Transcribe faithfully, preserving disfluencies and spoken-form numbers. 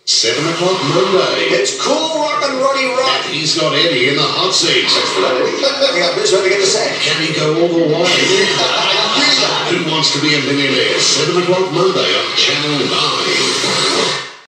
Seven o'clock Monday. It's Cool Rockin' Ronnie Rodd. And he's got Eddie in the hot seat. Thanks for that, Eddie. Yeah, I'm just about to get the sack. Can he go all the way? Who wants to be a millionaire? Seven o'clock Monday on Channel nine.